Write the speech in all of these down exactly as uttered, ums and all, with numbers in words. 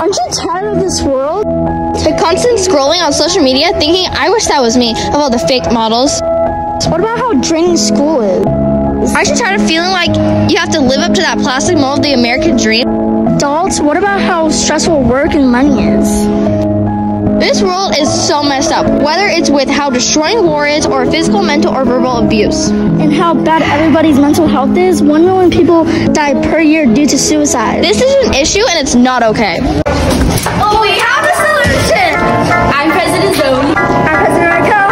Aren't you tired of this world? The constant scrolling on social media, thinking, I wish that was me, of all the fake models. What about how draining school is? Aren't you tired of feeling like you have to live up to that plastic mold of the American dream? Adults, what about how stressful work and money is? This world is so messed up, whether it's with how destroying war is or physical, mental, or verbal abuse. And how bad everybody's mental health is. One million people die per year due to suicide. This is an issue and it's not okay. Well, we have a solution! I'm President Zoe. I'm President Raquel.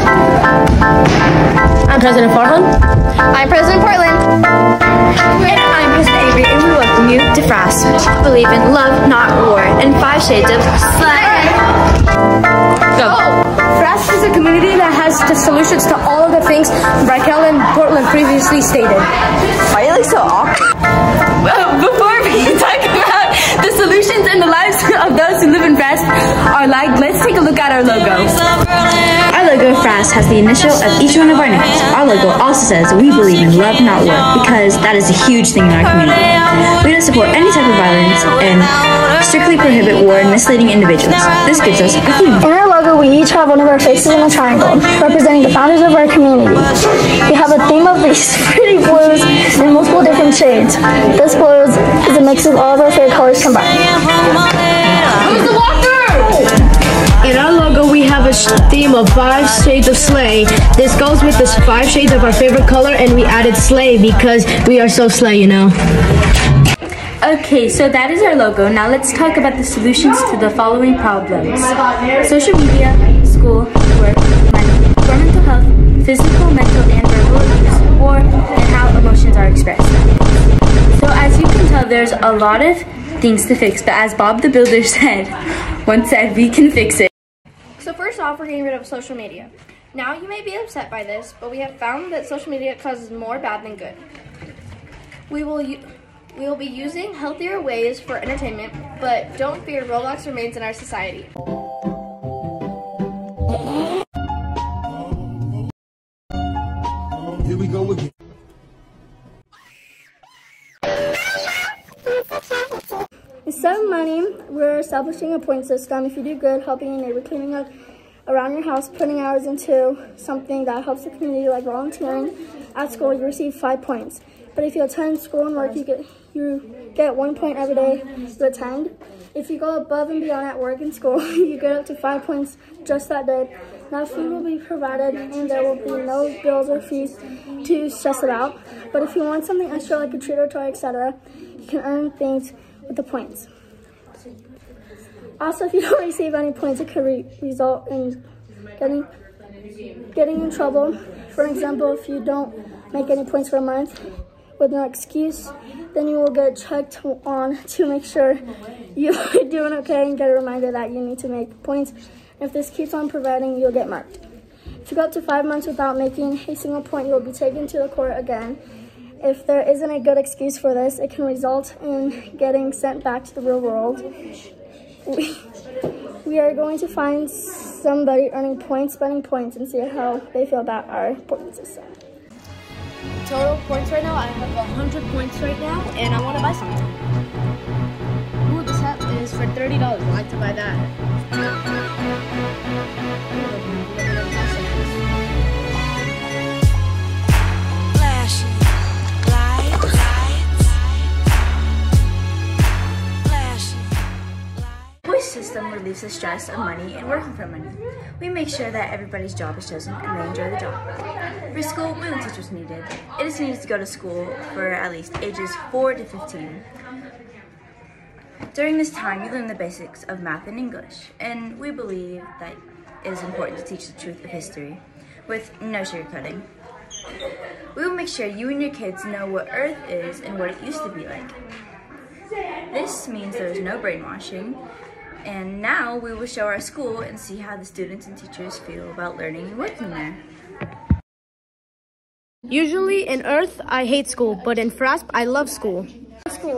I'm President Farhan. I'm President Portland. And I'm President Avery, and we welcome you to F R A S. We believe in love, not war, and five shades of slay. Go. F R A S is a community that has the solutions to all of the things Raquel and Portland previously stated. Why are you like so awkward? Well, before we talk about the solutions and the lives of those who live in F R A S are like, let's take a look at our logo. Our logo F R A S has the initial of each one of our names. Our logo also says we believe in love, not war, because that is a huge thing in our community. We don't support any type of violence and strictly prohibit war and misleading individuals. This gives us a theme. In our logo, we each have one of our faces in a triangle, representing the founders of our community. We have a theme of these pretty blues in multiple different shades. This blue is a mix of all of our favorite colors combined. Who's the walker? In our logo, we have a theme of five shades of slay. This goes with the five shades of our favorite color, and we added slay because we are so slay, you know. Okay, so that is our logo. Now let's talk about the solutions to the following problems. Social media, school, work, money, poor mental health, physical, mental, and verbal abuse, war, and how emotions are expressed. So as you can tell, there's a lot of things to fix, but as Bob the Builder said, once said, we can fix it. So first off, we're getting rid of social media. Now you may be upset by this, but we have found that social media causes more bad than good. We will u we will be using healthier ways for entertainment, but don't fear, Roblox remains in our society. Here we go again. Instead of money, we're establishing a point system. If you do good, helping your neighbor, cleaning up around your house, putting hours into something that helps the community, like volunteering at school, you receive five points. But if you attend school and work, you get you get one point every day you attend. If you go above and beyond at work and school, you get up to five points just that day. Now food will be provided and there will be no bills or fees to stress about. But if you want something extra like a treat or toy, et cetera, you can earn things with the points. Also, if you don't receive any points, it could re result in getting getting in trouble. For example, if you don't make any points for a month with no excuse, then you will get checked on to make sure you're doing okay and get a reminder that you need to make points. If this keeps on providing, you'll get marked. If you go up to five months without making a single point, you'll be taken to the court again. If there isn't a good excuse for this, it can result in getting sent back to the real world. We, we are going to find somebody earning points, spending points, and see how they feel about our point system. Total points right now, I have one hundred points right now, and I want to buy something. Ooh, this hat is for thirty dollars. I'd like to buy that. Flashing lights, flashing lights. Point system relieves the stress of money and working for money. We make sure that everybody's job is chosen and they enjoy the job. For school, we don't teach what's needed. It is needed to go to school for at least ages four to fifteen. During this time, you learn the basics of math and English, and we believe that it is important to teach the truth of history with no sugarcoating. We will make sure you and your kids know what Earth is and what it used to be like. This means there is no brainwashing, and now we will show our school and see how the students and teachers feel about learning and working there. Usually in Earth, I hate school, but in F R A S, I love school. School.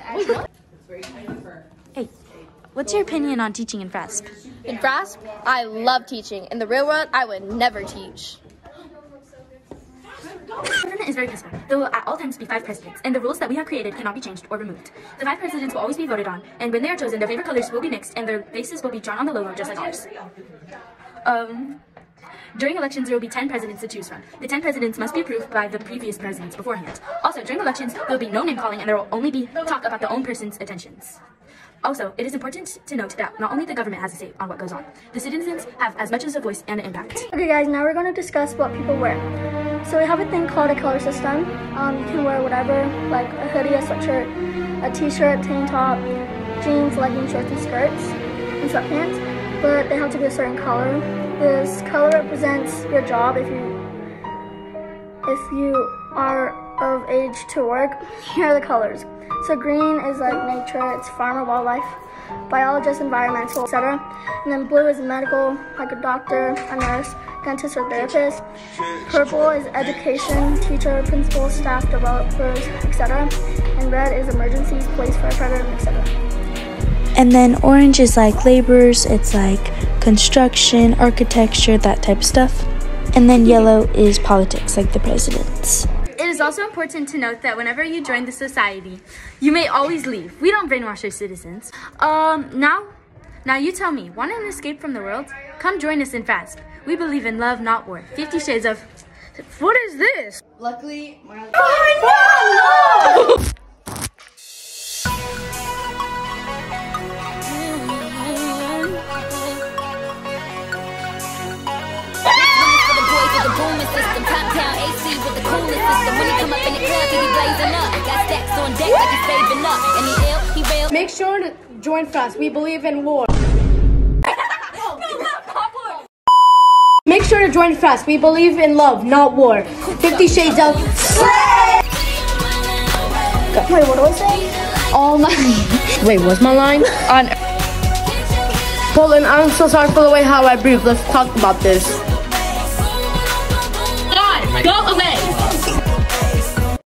Hey, what's your opinion on teaching in F R A S? In F R A S, I love teaching. In the real world, I would never teach. President is very peaceful. There will at all times be five presidents, and the rules that we have created cannot be changed or removed. The five presidents will always be voted on, and when they are chosen, their favorite colors will be mixed, and their faces will be drawn on the logo just like ours. Um, during elections, there will be ten presidents to choose from. The ten presidents must be approved by the previous presidents beforehand. Also, during elections, there will be no name calling, and there will only be talk about the own person's attentions. Also, it is important to note that not only the government has a say on what goes on, the citizens have as much as a voice and an impact. Okay guys, now we're going to discuss what people wear. So we have a thing called a color system. Um, you can wear whatever, like a hoodie, a sweatshirt, a t-shirt, tank top, jeans, leggings, shorts, and skirts, and sweatpants, but they have to be a certain color. This color represents your job if you if you are of age to work. Here are the colors. So green is like nature, it's farmer, wildlife, biologist, environmental, et cetera. And then blue is medical, like a doctor, a nurse, dentist, or therapist. Purple is education, teacher, principal, staff, developers, et cetera. And red is emergencies, police, firefighter, et cetera. And then orange is like laborers, it's like construction, architecture, that type of stuff. And then yellow is politics, like the presidents. It is also important to note that whenever you join the society, you may always leave. We don't brainwash our citizens. Um, now, now you tell me, want an escape from the world? Come join us in FASP. We believe in love, not war. Fifty Shades of... What is this? Luckily, my... Oh, no! The booming system, top down A C with the coolest system. When he come up in the club, he be blazing up. Got stacks on deck like he's saving up. And he ill, he real. Make sure to join FASP. We believe in war. Make sure to join FASP. We believe in love, not war. Fifty Shades of Slay. Wait, what do I say? All my... Wait, what's my line? On... Poland, I'm so sorry for the way how I breathe. Let's talk about this. Go away!